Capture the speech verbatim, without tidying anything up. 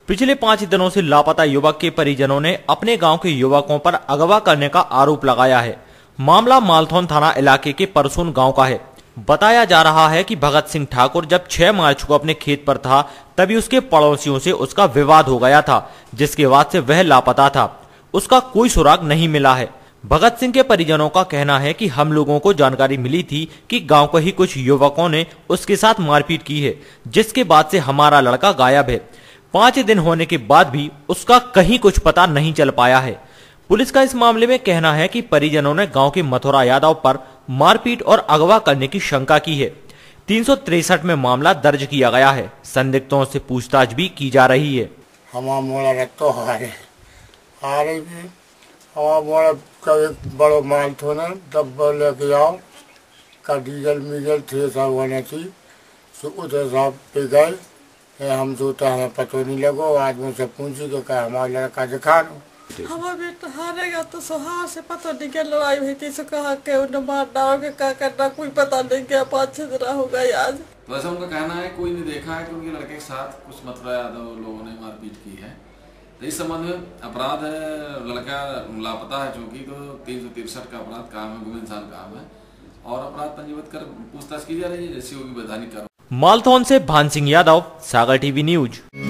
पिछले पाँच दिनों से लापता युवक के परिजनों ने अपने गांव के युवकों पर अगवा करने का आरोप लगाया है। मामला मालथौन थाना इलाके के परसून गांव का है। बताया जा रहा है कि भगत सिंह ठाकुर जब छह मार्च को अपने खेत पर था तभी उसके पड़ोसियों से उसका विवाद हो गया था, जिसके बाद से वह लापता था। उसका कोई सुराग नहीं मिला है। भगत सिंह के परिजनों का कहना है कि हम लोगों को जानकारी मिली थी कि गांव के ही कुछ युवकों ने उसके साथ मारपीट की है, जिसके बाद से हमारा लड़का गायब है। पांच दिन होने के बाद भी उसका कहीं कुछ पता नहीं चल पाया है। पुलिस का इस मामले में कहना है कि परिजनों ने गांव के मथुरा यादव पर मारपीट और अगवा करने की शंका की है। तीन सौ तिरसठ में मामला दर्ज किया गया है। संदिग्धों से पूछताछ भी की जा रही है। हमारा मोड़ा रखतो हारे हारे हमारा मोड़ा कभी बड़ो माल थो ना तब लेके आओ का डीजल मीजल थे सब होने थी सो उधर साहब पे गए। हम तो हमें पता नहीं लगो। आज मुझसे पूछी तो क्या हमारा लड़का दिखा लो। हमारा बेटा हारेगा तो सुहार से पता नहीं क्या लड़ाई हुई थी। सो कहा के उन्हें मार डालोगे क्या करना कोई पता नहीं क्या। पाँच छह दिन हो गए आज। वैसे उनका कहना है कोई नहीं देखा है कि उनके लड़के के साथ कुछ मथुरा यादव लोगों ने मारपीट की है। तो इस संबंध में अपराध है, लड़का लापता है चूंकि तो तीन सौ तिरसठ का अपराध काम है, गुम इंसान काम है और अपराध पंजीबद्ध कर पूछताछ की जा रही है जैसी होगी वैधानिक कार्रवाई। मालथौन से भान सिंह यादव, सागर टीवी न्यूज।